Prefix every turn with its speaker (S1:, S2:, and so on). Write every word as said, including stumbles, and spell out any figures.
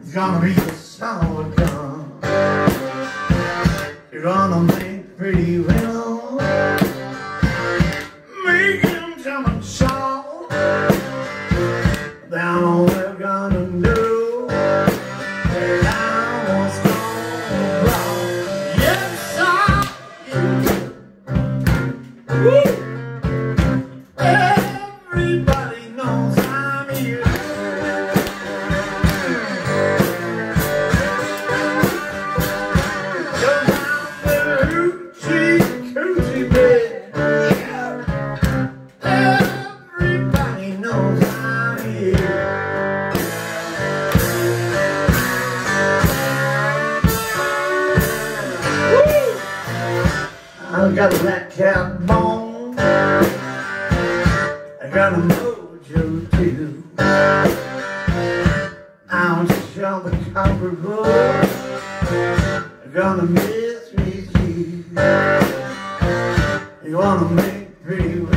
S1: gonna be the son of a gun. You're gonna make pretty well, make him jump and shout. Down all we're gonna do, down what's going wrong. Yes, I do. Everybody knows I'm here. I got that cat bone, I got a mojo too. I'm shot the copper bull, I'm gonna miss me too. You wanna make pretty